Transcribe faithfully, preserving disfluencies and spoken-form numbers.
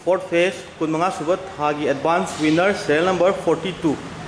fourth phase kunmanga subat thagi advance winner serial number forty-two